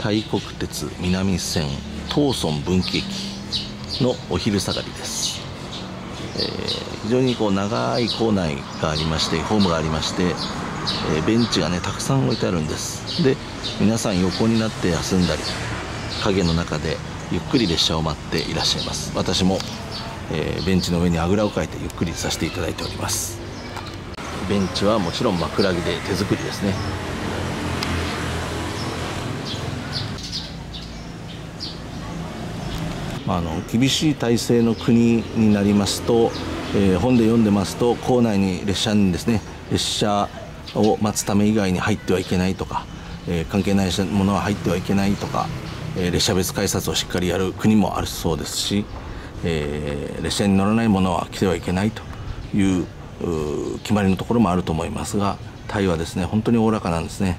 大国鉄南線東村分岐駅のお昼下がりです。非常に長い構内がありまして、ホームがありまして、ベンチがねたくさん置いてあるんです。で、皆さん横になって休んだり、影の中でゆっくり列車を待っていらっしゃいます。私も、ベンチの上にあぐらをかいてゆっくりさせていただいております。ベンチはもちろん枕木で手作りですね。厳しい体制の国になりますと、本で読んでますと、構内に列車にですね、列車を待つため以外に入ってはいけないとか、関係ないものは入ってはいけないとか、列車別改札をしっかりやる国もあるそうですし、列車に乗らないものは来てはいけないという決まりのところもあると思いますが、タイはですね本当におおらかなんですね。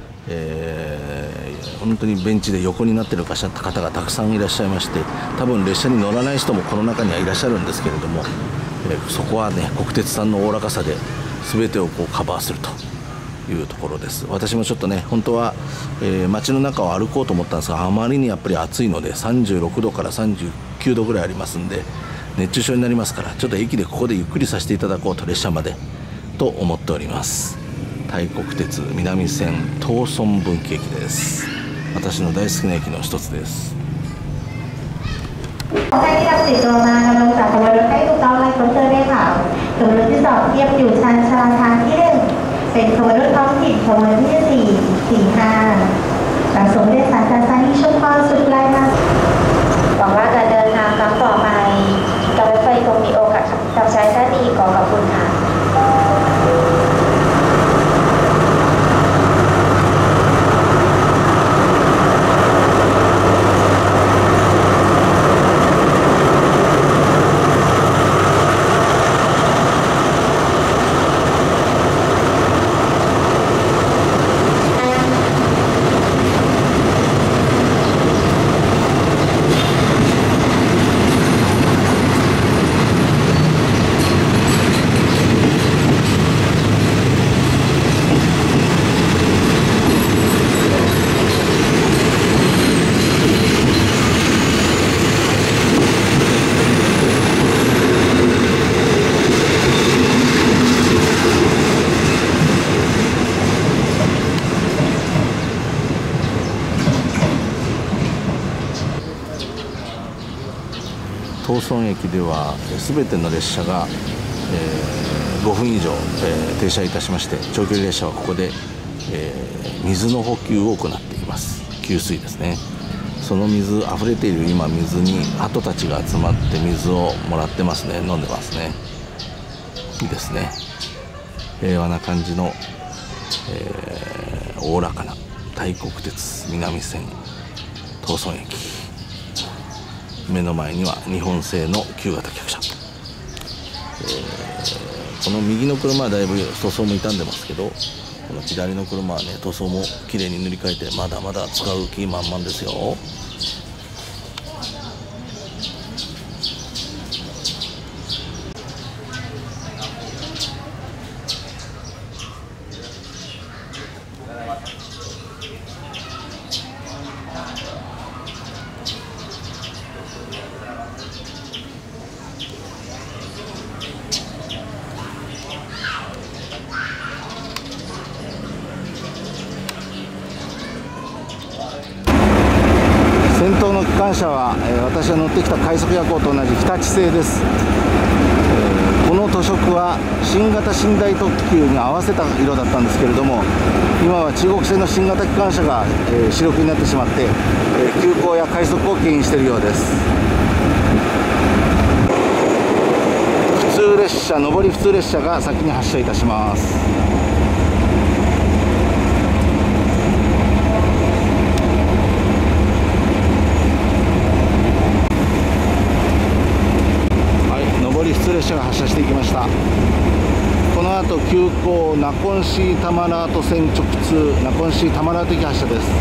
本当にベンチで横になっている方がたくさんいらっしゃいまして、多分列車に乗らない人もこの中にはいらっしゃるんですけれども、そこはね国鉄さんのおおらかさで全てをカバーするというところです。私もちょっとね本当は、街の中を歩こうと思ったんですが、あまりにやっぱり暑いので36度から39度ぐらいありますんで、熱中症になりますから、ちょっと駅でここでゆっくりさせていただこうと、列車までと思っております。大国鉄南線東村分岐駅です。私の大好きな駅の一つです。 ให้ที่รับสิทธิ์ตัวมาดำรงจากขบวนรถให้ถูกต้องและคอนเตอร์ได้ค่ะขบวนรถที่2เทียบอยู่ชานชาลาทางที่1เป็นขบวนรถท้องถิ่นขบวนที่445หลังส่งผู้โดยสารจากสถานีชุมพรสุดปลายทางหวังว่าการเดินทางครั้งต่อไปการรถไฟคงมีโอกาสขับใช้ได้ดีขอบคุณค่ะ東村駅では全ての列車が、5分以上、停車いたしまして、長距離列車はここで、水の補給を行っています。給水ですね。その水、溢れている今水に鳩たちが集まって水をもらってますね。飲んでますね。いいですね。平和な感じのおおらかな大国鉄南線東村駅、目の前には日本製の旧型客車、この右の車はだいぶ塗装も傷んでますけど、この左の車はね塗装もきれいに塗り替えて、まだまだ使う気満々ですよ。先頭の機関車は、私が乗ってきた快速夜行と同じ日立製です。この塗色は新型寝台特急に合わせた色だったんですけれども、今は中国製の新型機関車が、主力になってしまって、急行や快速を牽引しているようです。普通列車、上り普通列車が先に発車いたします。普通列車が発車していきました。この後急行ナコンシータマラート線直通ナコンシータマラート駅発車です。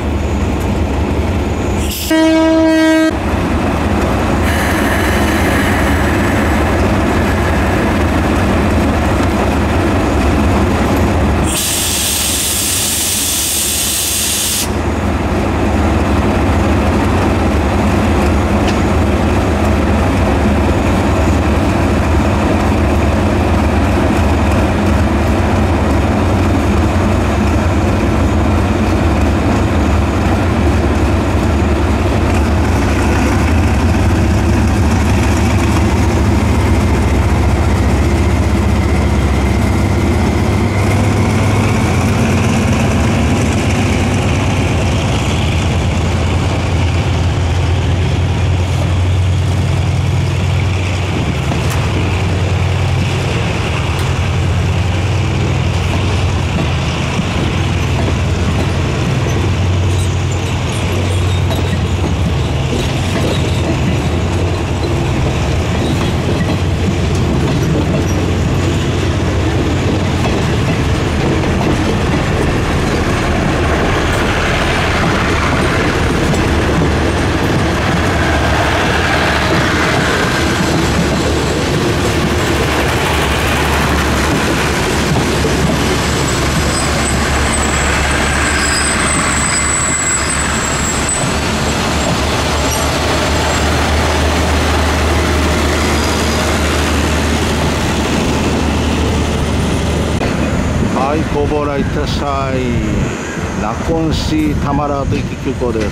往来いってらっしゃい。ナコン市タマラート行き急行です。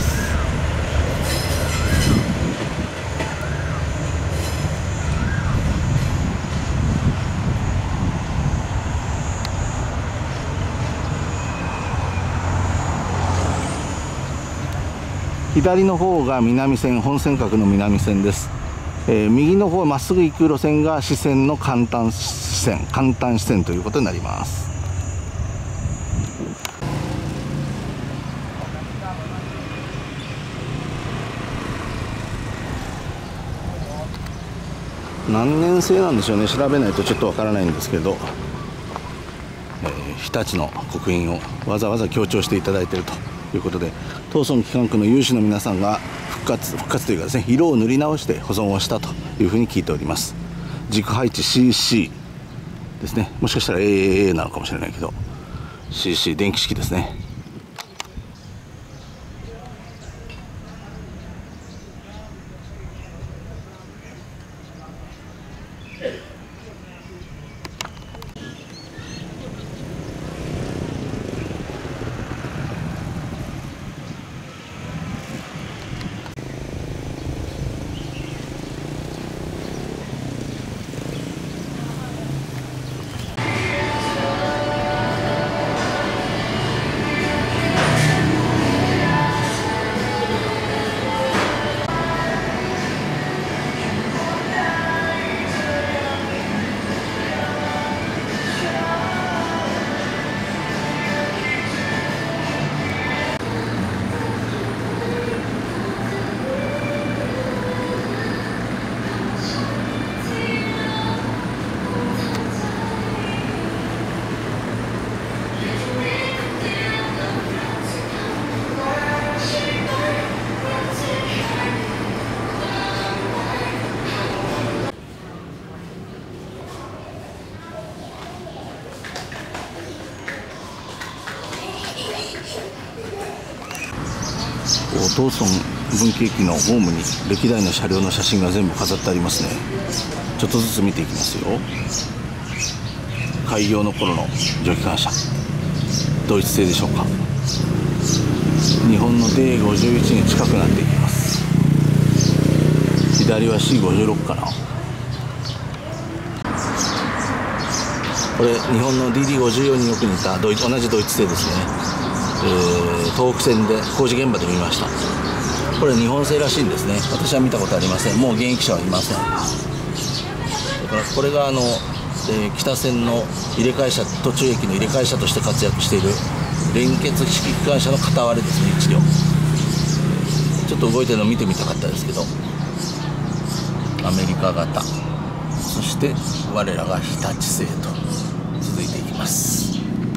左の方が南線、本線隔の南線です。右の方まっすぐ行く路線が支線の関丹支線ということになります。何年製なんでしょうね、調べないとちょっとわからないんですけど、日立の刻印をわざわざ強調していただいているということで、東村機関区の有志の皆さんが復活というかですね、色を塗り直して保存をしたというふうに聞いております。軸配置 CC ですね。もしかしたら AAA なのかもしれないけど CC 電気式ですね。東村分岐駅のホームに歴代の車両の写真が全部飾ってありますね。ちょっとずつ見ていきますよ。開業の頃の蒸気機関車、ドイツ製でしょうか。日本の D51 に近くなっていきます。左は C56 かな。これ日本の DD54 によく似た同じドイツ製ですね。東北線で工事現場で見ました。これ日本製らしいんですね。私は見たことありません。もう現役車はいません。だからこれが北線の入れ替え車、途中駅の入れ替え車として活躍している連結式機関車の片割れですね。1両ちょっと動いてるのを見てみたかったですけど、アメリカ型、そして我らが日立製と続いていきます。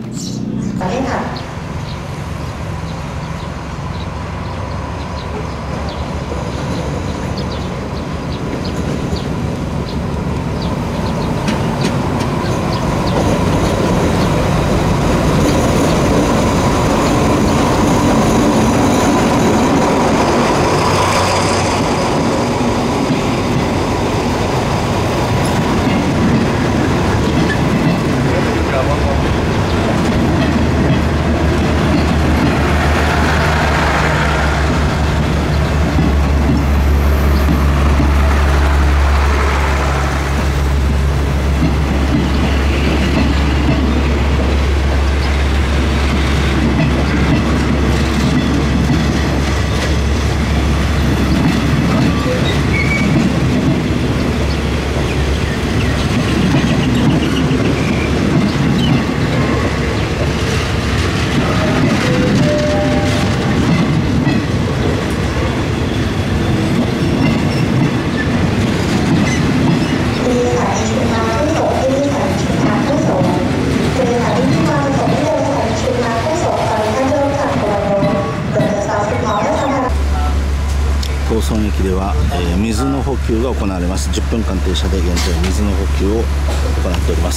東村駅では、水の補給が行われます。10分間停車で現在水の補給を行っております。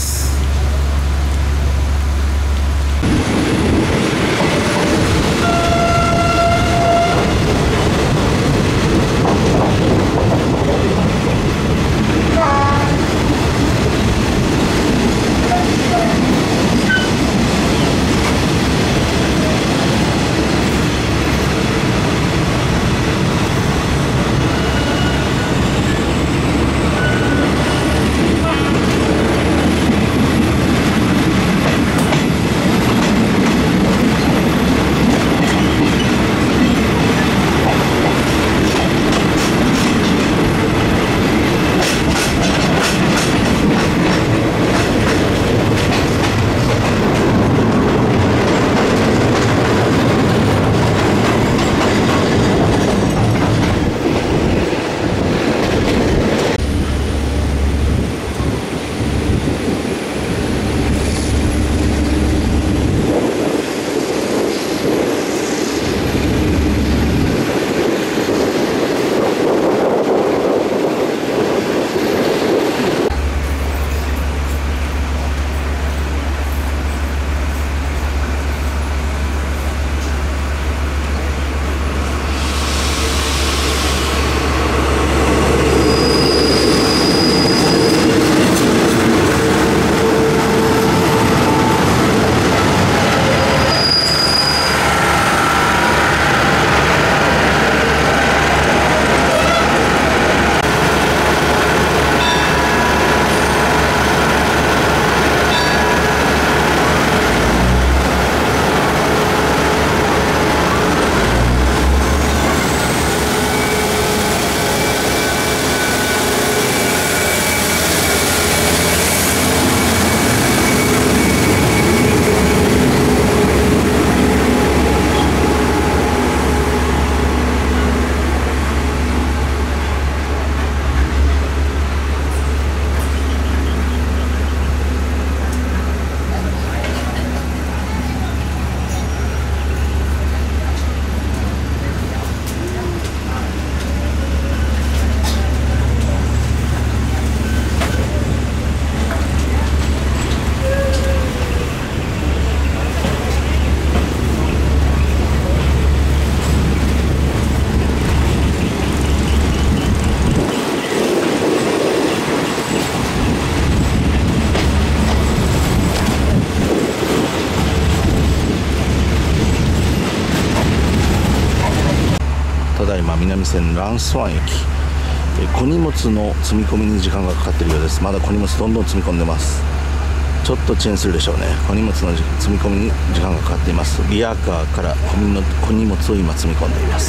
ただいま南線ランスワン駅、小荷物の積み込みに時間がかかっているようです。まだ小荷物どんどん積み込んでます。ちょっと遅延するでしょうね。小荷物の積み込みに時間がかかっています。リアカーから小荷物を今積み込んでいます。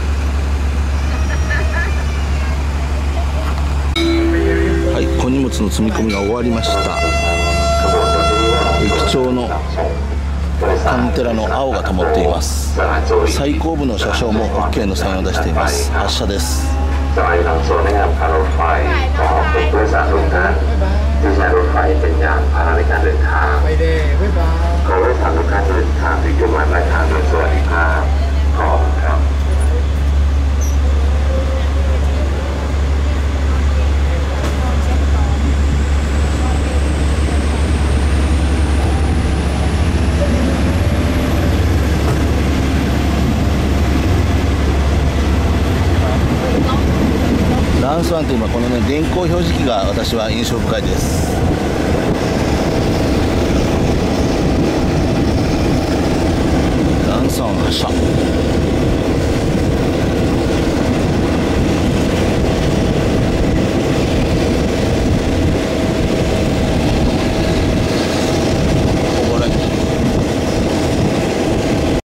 はい、小荷物の積み込みが終わりました。駅長のカンテラの青が灯っています。最後部の車掌も OK のサインを出しています。発車です。 สไลด์ทางโซนนะครับการรถไฟขอเป็นผู้โดยสารทุกท่านที่ใช้รถไฟเป็นยานพาหนะในการเดินทางขอผู้โดยสารทุกท่านที่เดินทางถึงจุดหมายปลายทางโดยสวัสดิภาพขอบคุณครับランスワンと今このね電光表示器が私は印象深いです。ランスワン発車。